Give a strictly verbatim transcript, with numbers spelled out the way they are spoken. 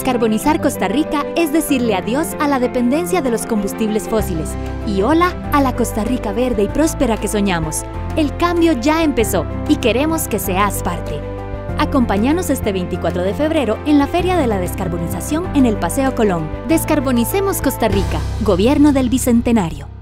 Descarbonizar Costa Rica es decirle adiós a la dependencia de los combustibles fósiles y hola a la Costa Rica verde y próspera que soñamos. El cambio ya empezó y queremos que seas parte. Acompáñanos este veinticuatro de febrero en la Feria de la Descarbonización en el Paseo Colón. Descarbonicemos Costa Rica, Gobierno del Bicentenario.